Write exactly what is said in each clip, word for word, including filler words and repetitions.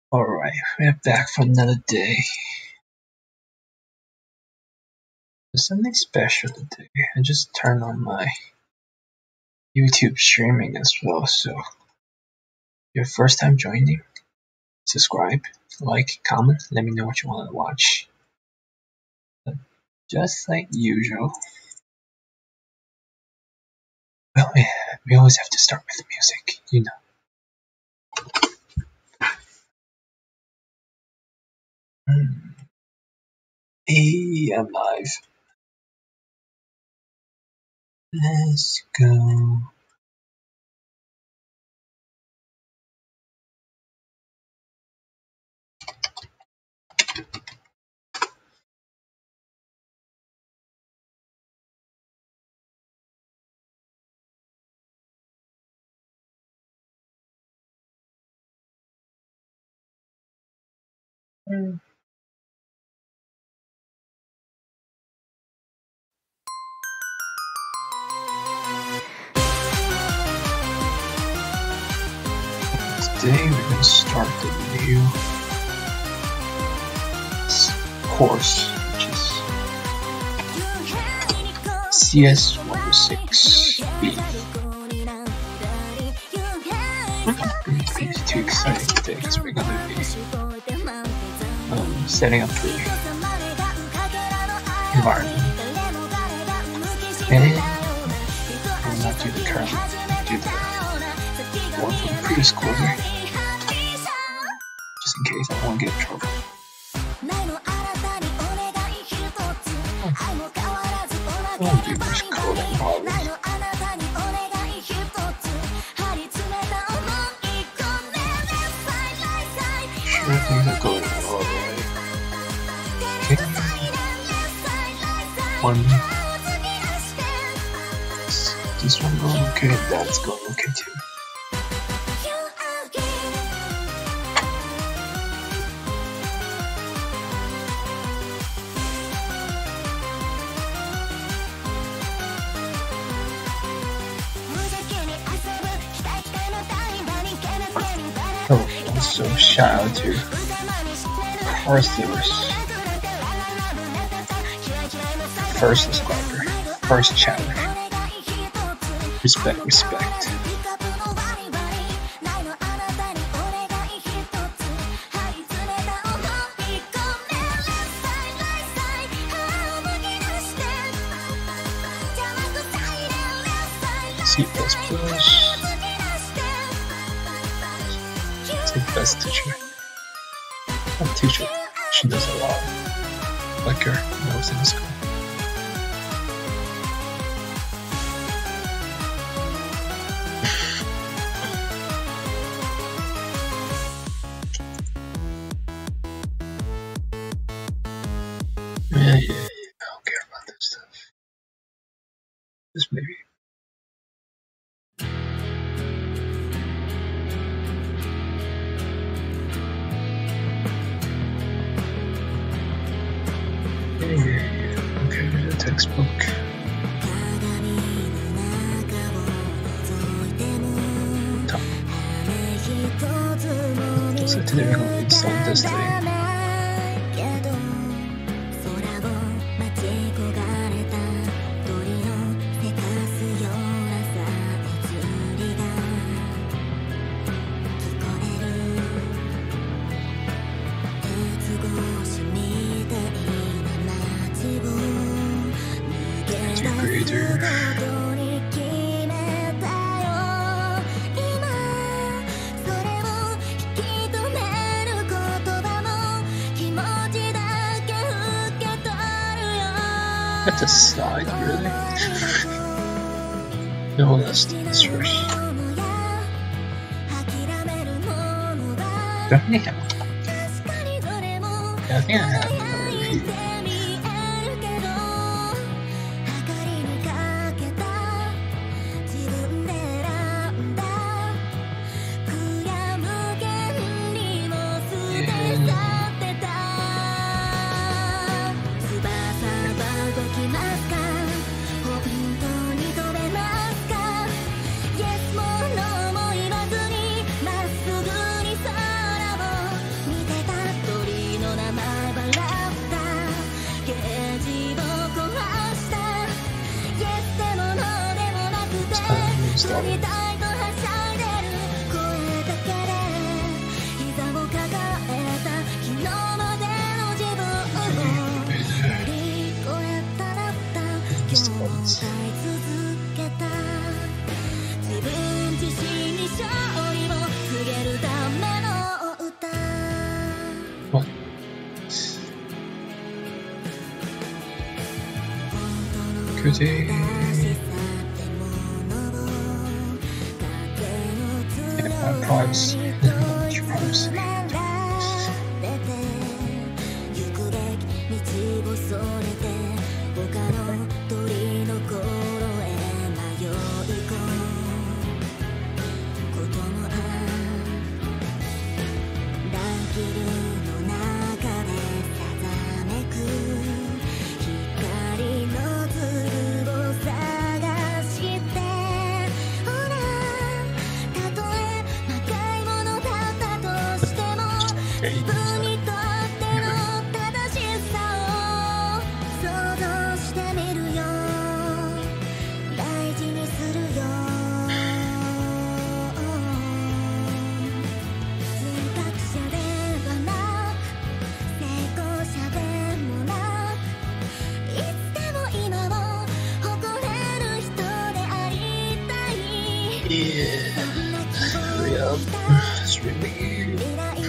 Alright, we're back for another day. There's something special today. I just turned on my YouTube streaming as well, so if you're first time joining, subscribe, like, comment, let me know what you want to watch. But just like usual, well, yeah, we always have to start with the music, you know. Mm. Hey, I'm live. Let's go. Mm. Today we're going to start the new course, which is C S one oh six B. I'm too excited today because we're going to be um, setting up the environment. And I'm not do the current, do the one from the previous quarter, just in case I won't get in trouble. I won't do much coding probably. Sure things are going all right. Okay. One. Is this one going okay? That's going okay too. Oh, also shout out to Carthur's first subscriber, first chatter. Respect, respect. C plus plus. Best teacher. Not teacher. She does a lot. Like her when I was in school. yeah, yeah, yeah. I don't care about that stuff. Just maybe. Yeah, yeah, yeah. Okay, the textbook. Top. So today we're going to install this thing. Integrator. That's a slide, really? No, let's do this first. Do I think I have? Yeah, I think I have a review. started. What? Could he? Yeah, my privacy. Your privacy. Yeah, hurry up. It's really yeah.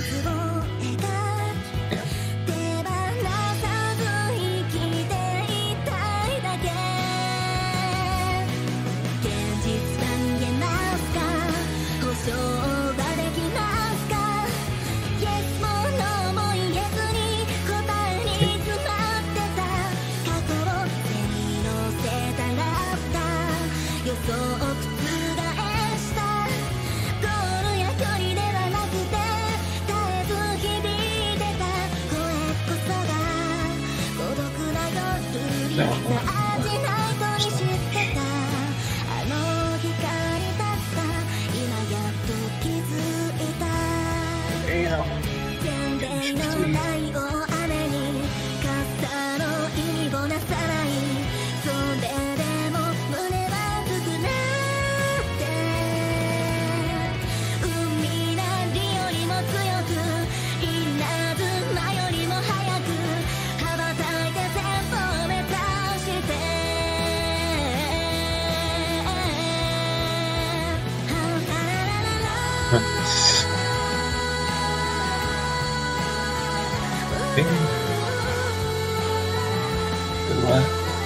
What?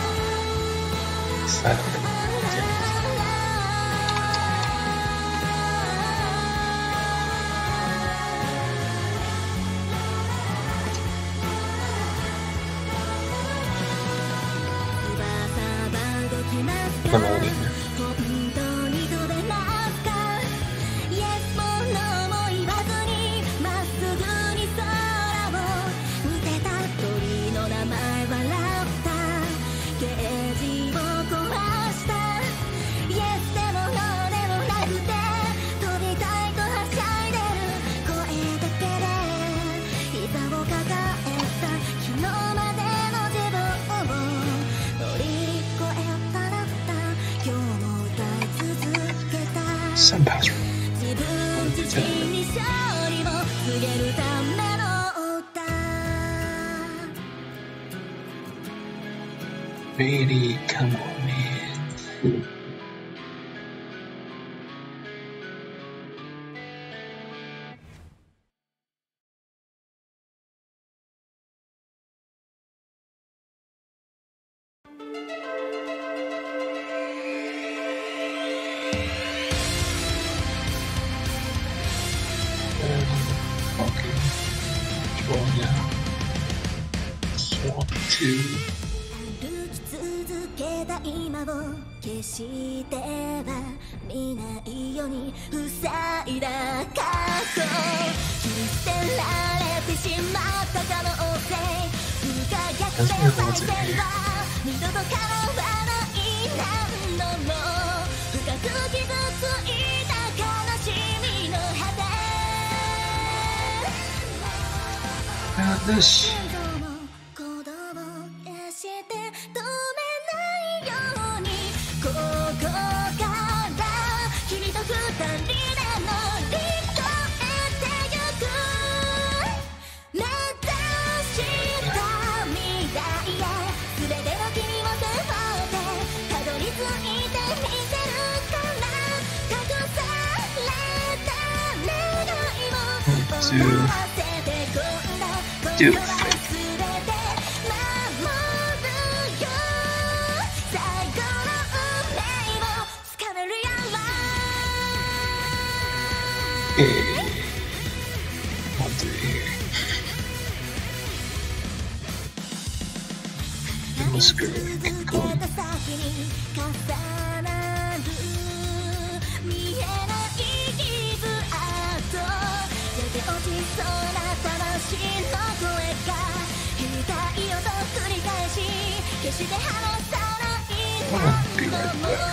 Silent. Come on in. Some password. Really, come on, man. Swap to 決しては見ないように塞いだ過去切り捨てられてしまった可能性不可逆で最善は二度と叶わない何度も深く傷ついた悲しみの果て This to do it. Okay. What do we hear? The masquerade keep going. I'll be right back.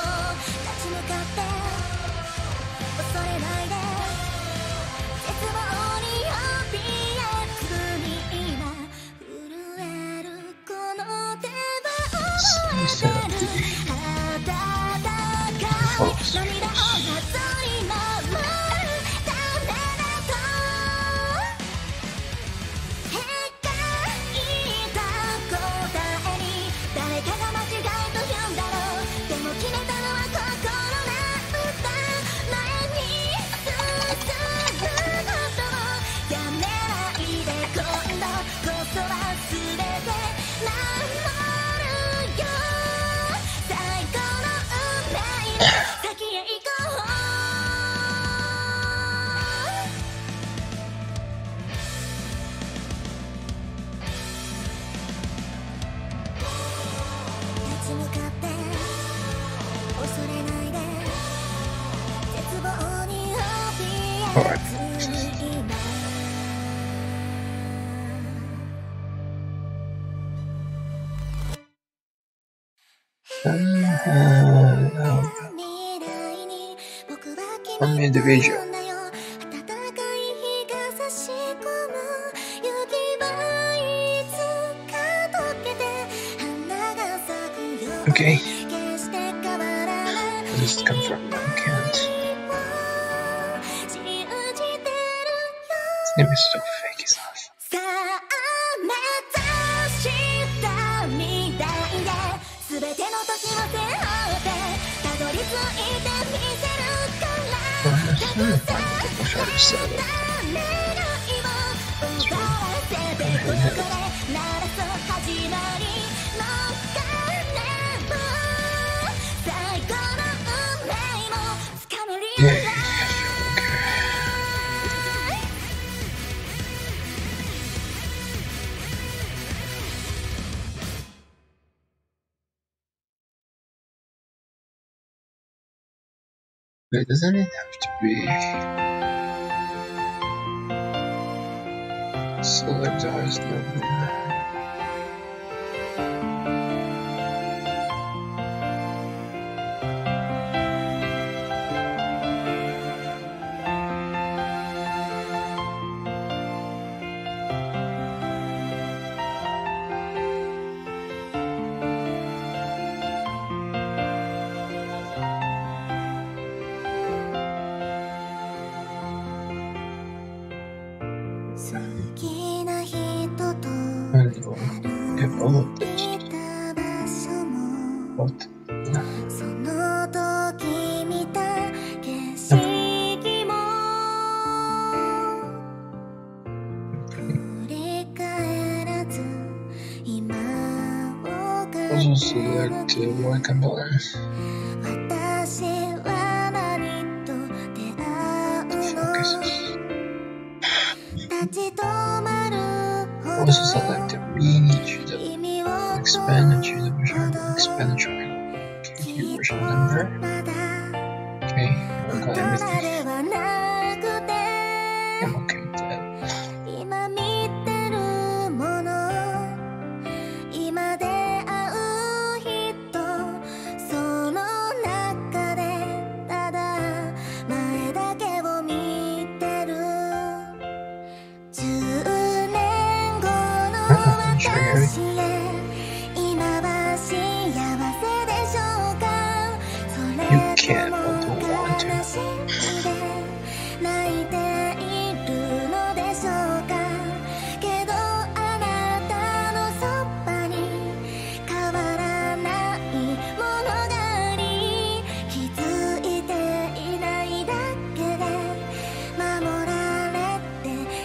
Let's set up the false switch. Alright. Somehow, I'm individual. Okay. Just confirm I can't. His name is so fake, it's not fun. I'll try to set it up. Yeah, okay. Wait, doesn't it have to be select the highest number? Get all of this. What? No. Also select uh, Y components. Focuses. Also select the mean, choose the expand and choose the version expand and triangle. Okay, choose version number. Okay, I've got everything. I'm okay with that. You can, but don't want to.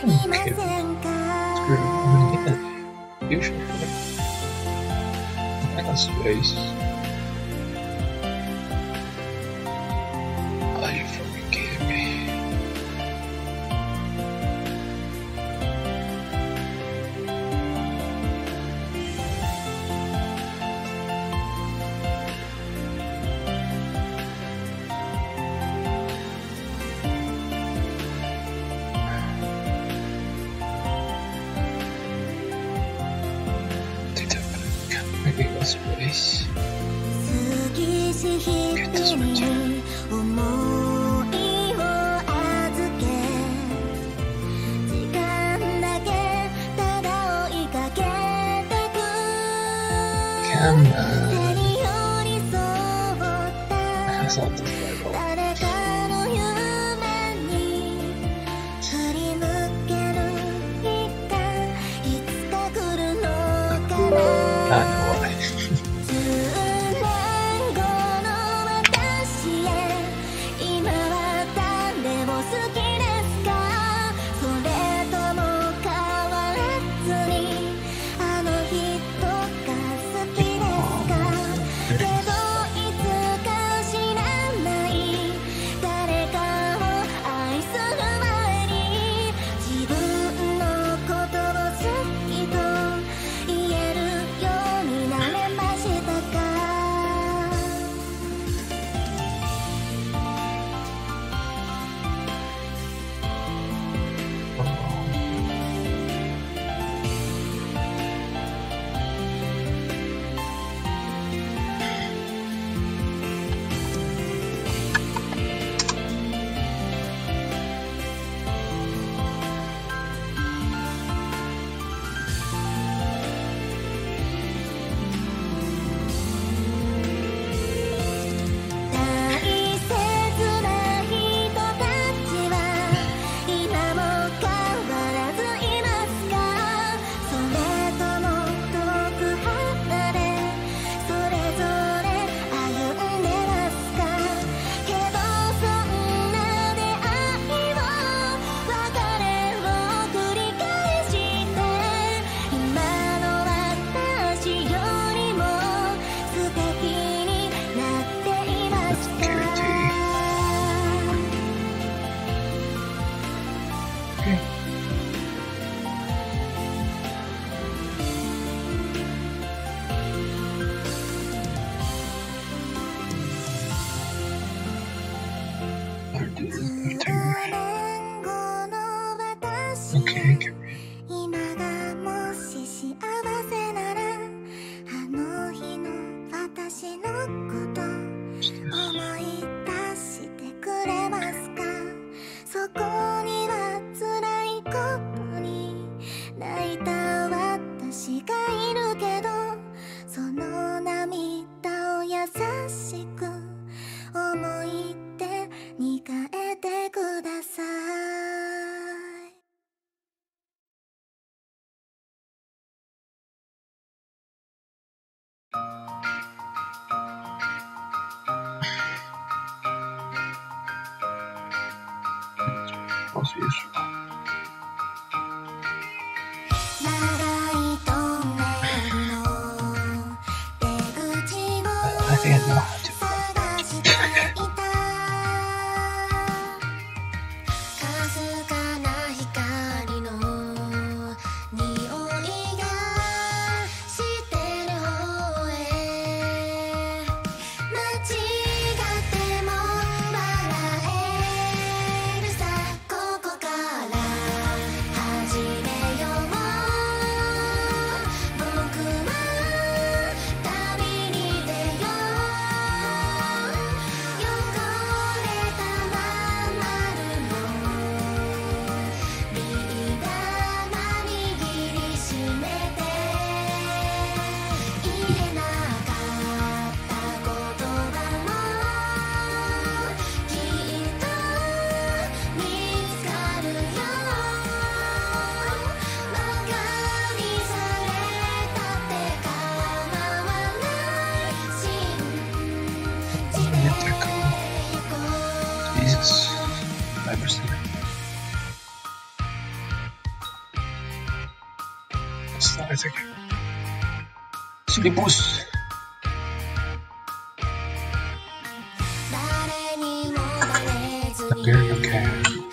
shouldn't be able to screw. I'm gonna get it. Usually for it. I got space. Oh, you fucking kidding me? Space. Get this return. Come on. That's not the level. I know why. Okay, get ready. Most useful. I think I know how to. One second. City boost. Okay, okay.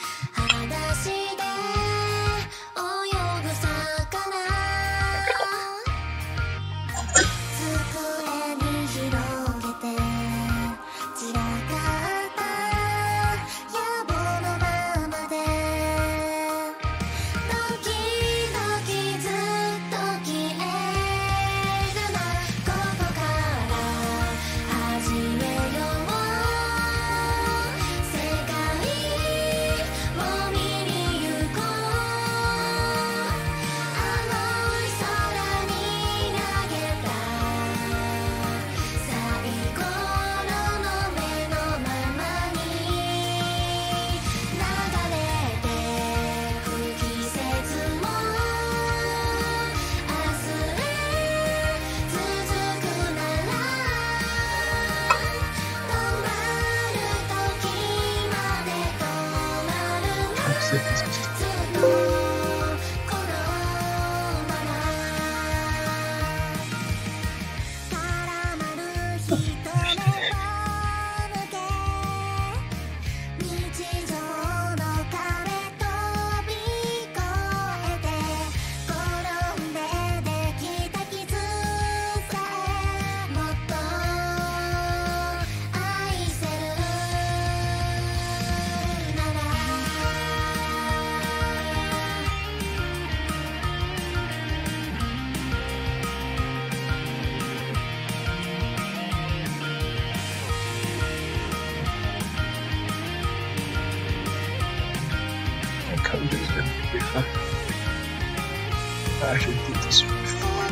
I actually did this before.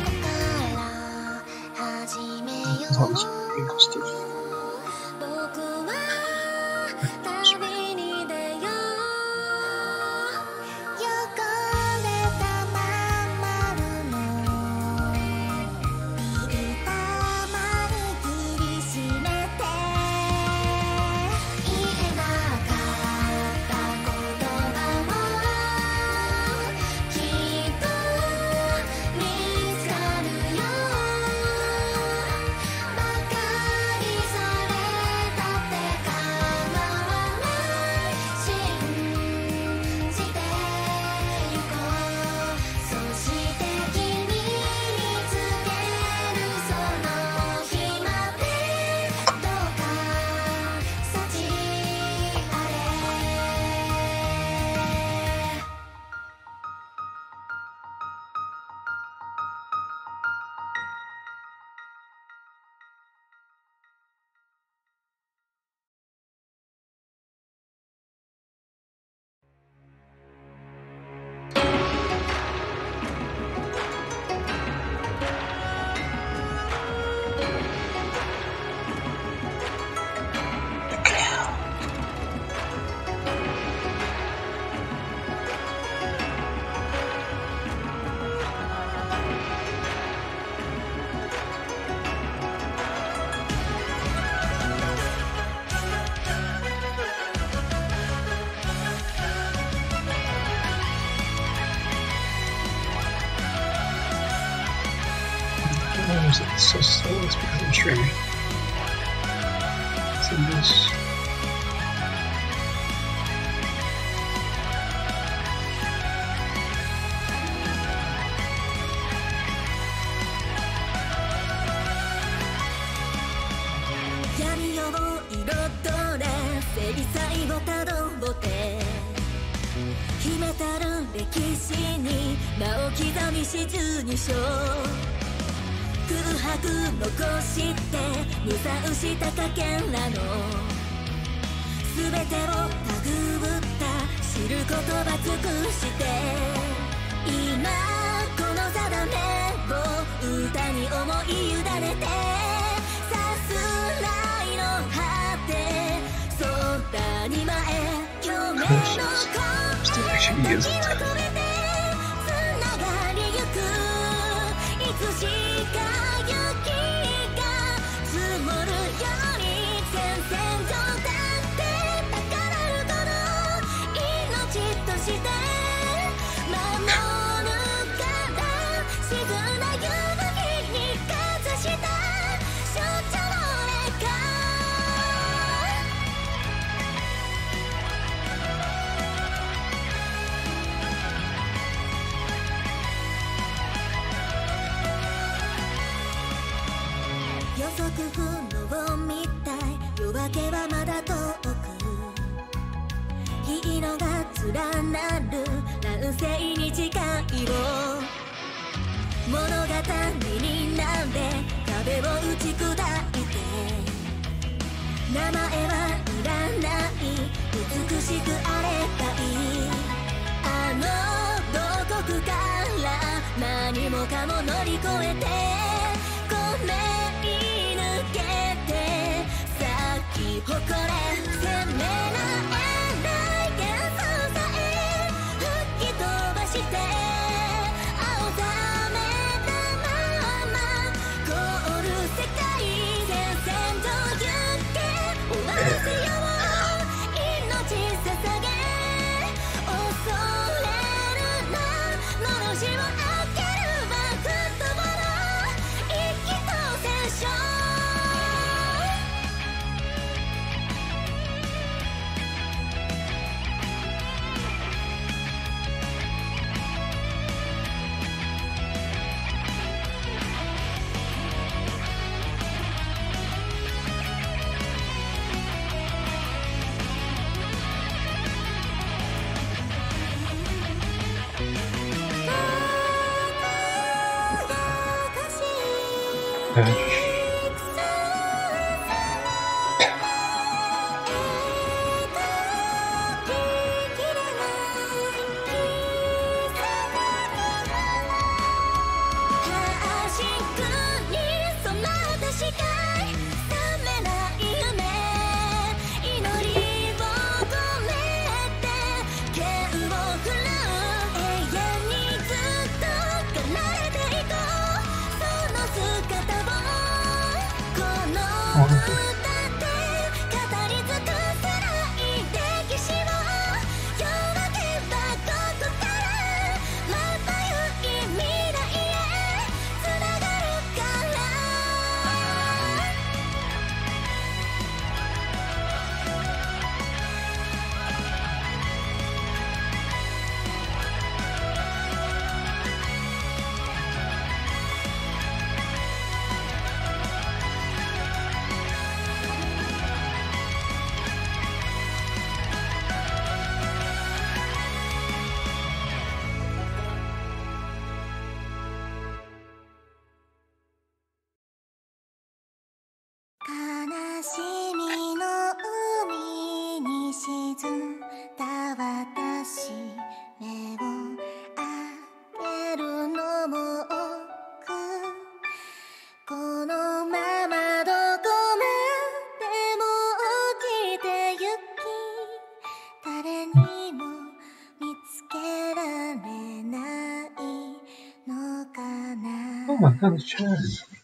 All this wrinkle stuff. It's so slow, it's because I'm streaming. See this? 空白残して無産したかけらの全てをたぐった知る言葉尽くして今この定めを歌に思い委ねてさすらいの果て空に前夢の声がつながりゆくいつしかして守るから沈む遅く不能みたい夜明けはまだ遠く日色が連なる乱世に誓いを物語になんで壁を打ち砕いて名前はいらない美しくあればいいあの洞窟から何もかも乗り越えてごめん抜けて咲き誇れ責められない幻想さえ吹き飛ばして青ざめたまま凍る世界戦線上行け終わらせよう命捧げ恐れるなのろしを開けるバフットボール生きと戦勝悲しみの海に沈んだ私目を開けるのも億劫このままどこまでも落ちてゆき誰にも見つけられないのかな Oh my god, it's Chad.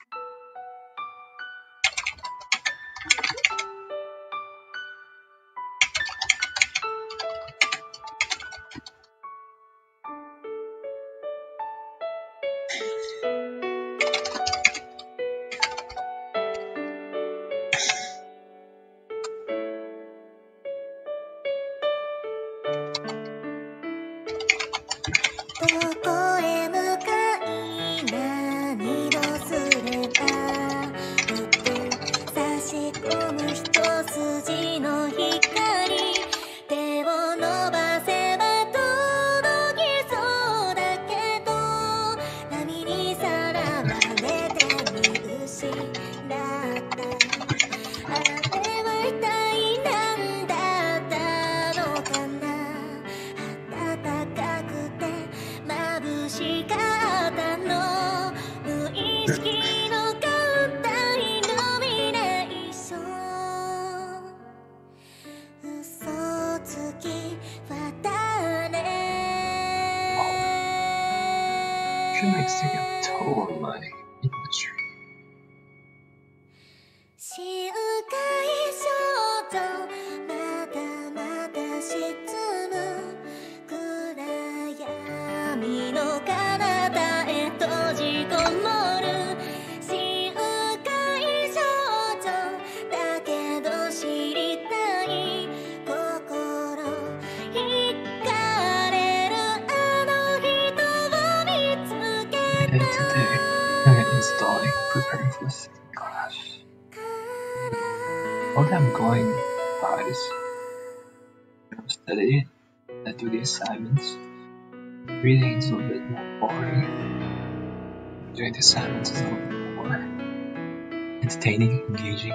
She likes to get toll on my industry. 深海少女まだまだ沈む暗闇の彼方へ閉じこもる深海少女だけど知りたい心惹かれるあの人を見つけた And today I'm installing preparing for this crash. While I'm going guys, I'm studying, I do the assignments. Reading is a little bit more boring. Doing the assignments is a little bit more entertaining, engaging.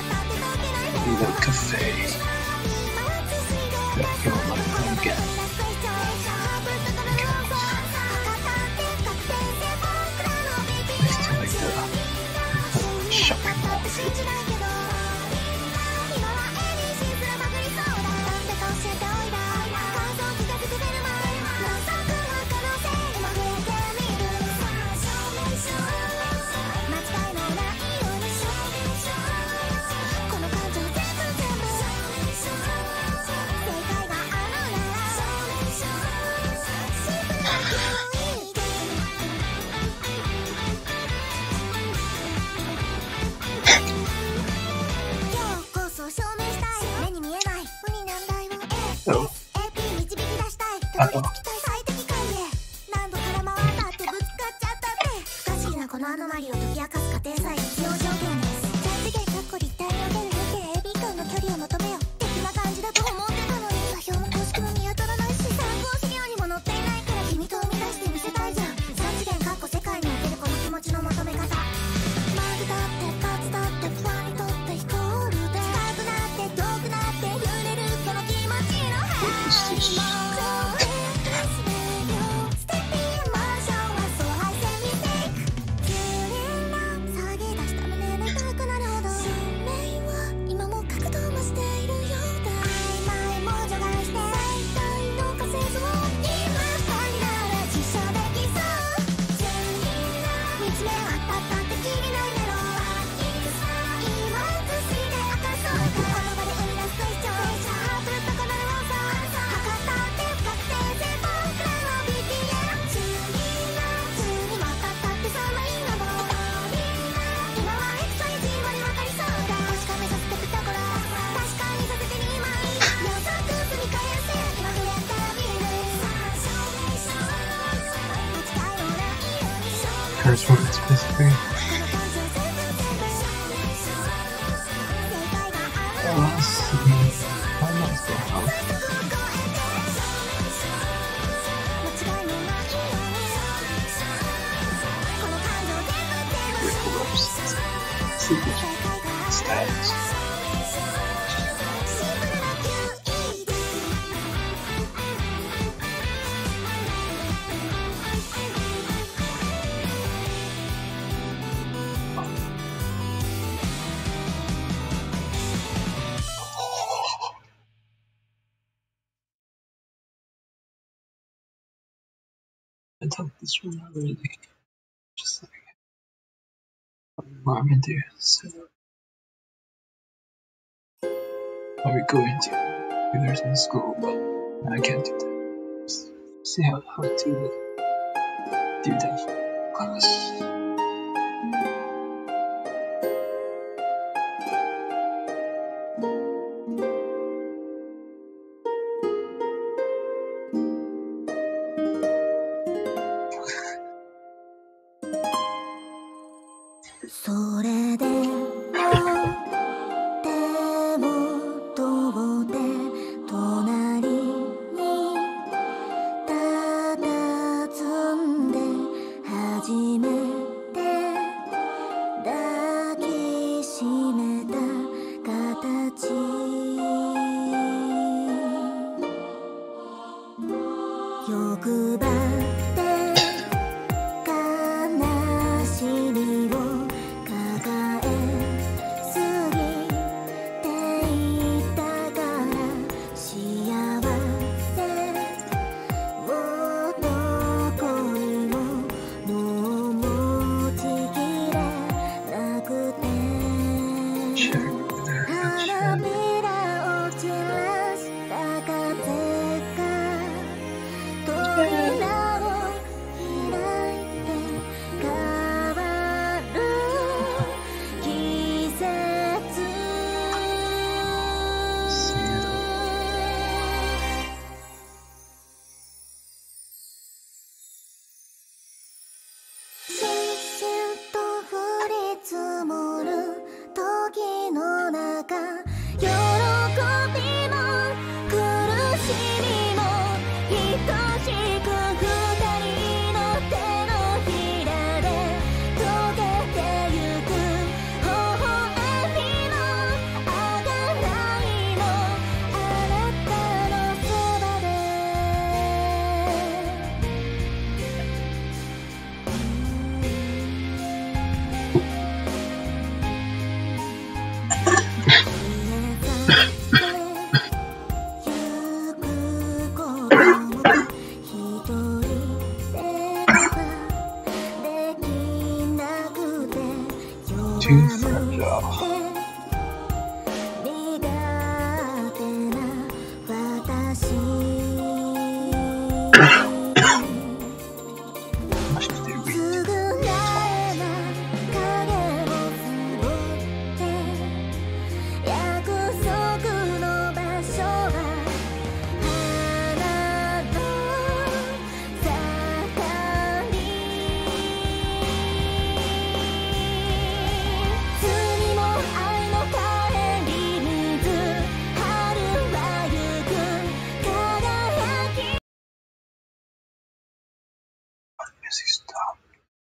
Cafe. Don't feel like I'm getting あと最適解へ何度空回ったってぶつかっちゃったって不可思議なこのアノマリを解き明かす過程さえ必要条件です。三次元かっこ立体における平均 エービー 間の距離を求めよ的な感じだと思ってたのに座標も公式も見当たらないし参考資料にも載っていないから君と生み出してみせたいじゃん。三次元かっこ世界におけるこの気持ちの求め方マグだってパツだって不安にとってイコールで近くなって遠くなって揺れるこの気持ちのハイ First one is basically oh, let's see. How much is that? Styles. I thought this one already, just like what I'm gonna do. So, what we going to? There's in school, but I can't do that. Just see how how to do that. Do that class. それでも手を取って隣に佇んで初めて抱きしめた形欲張って悲しみを抱えすぎていたから幸せ男にももう持ちきれなくて花びらを散らした風が扉を開いて変わる季節しんしんと降り積もる時の中喜びも苦しみも愛しく二人の手のひらで溶けてゆく微笑みもあがないもあなたのそばでゆくことも一人ではできなくて Too 弱 fragile. くて苦手な私 Much to do. 償えな影を振って約束の場所は花の music stop.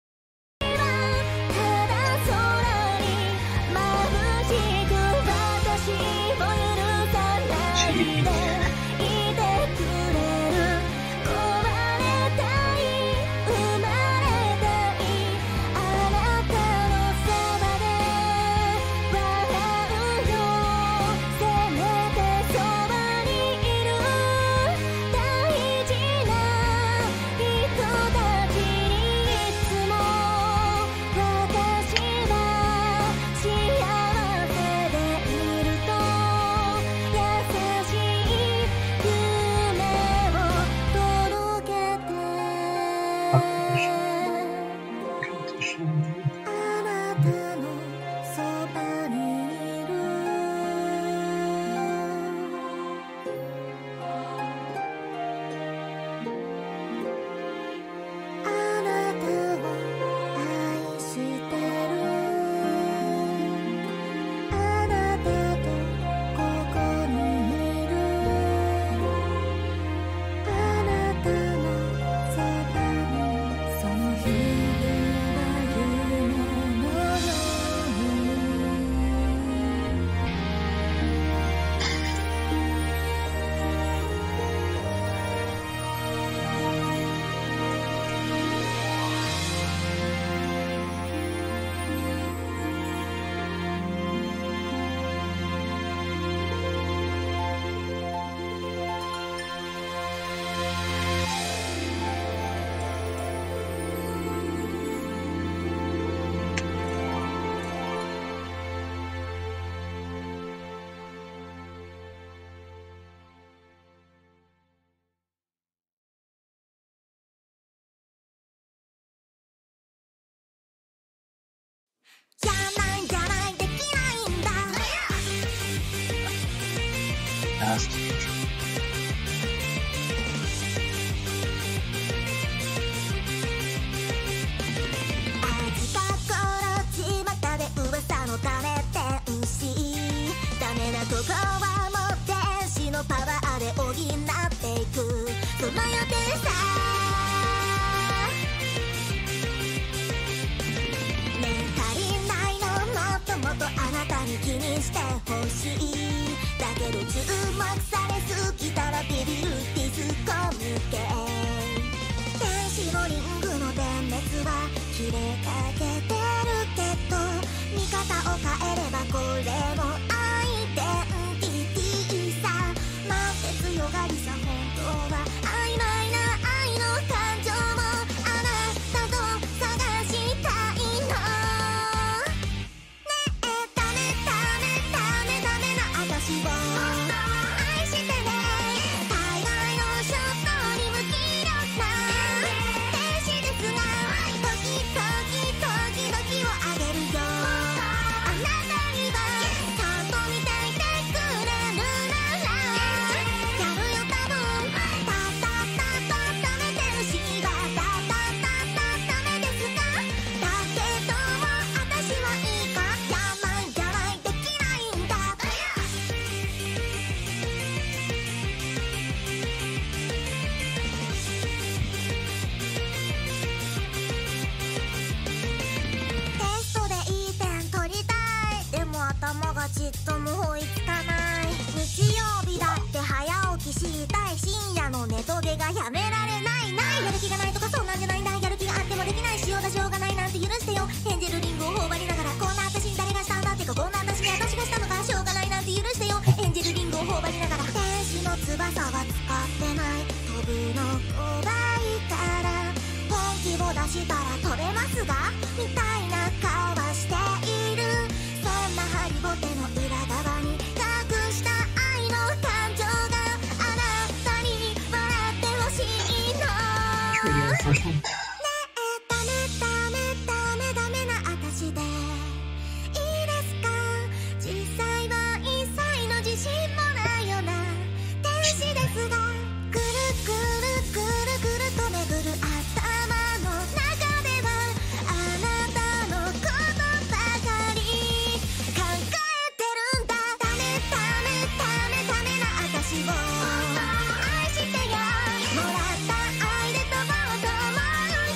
First one. 愛してよもらった愛で飛ぼうと思う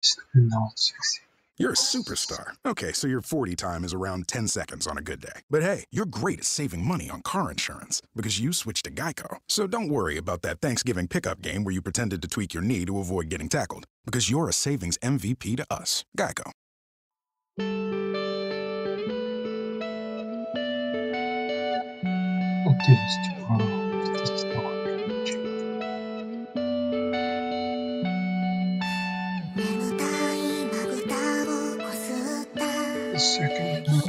It's not sexy. You're a superstar. Okay, so your forty time is around ten seconds on a good day. But hey, you're great at saving money on car insurance because you switched to Geico. So don't worry about that Thanksgiving pickup game where you pretended to tweak your knee to avoid getting tackled, because you're a savings M V P to us. Geico. I'll do this tomorrow. This is not the second one.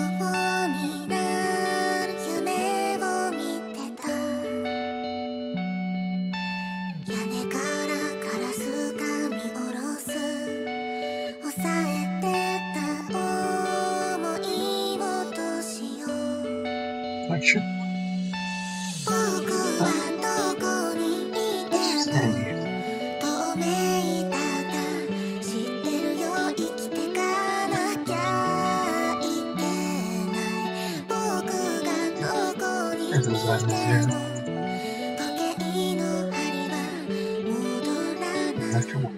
Lecture. Stand here. Are those items there? Lecture one.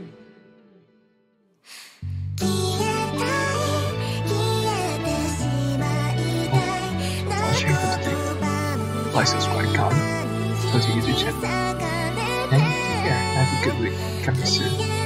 License quite common. Go to YouTube channel. And take care. Have a good week. Coming soon.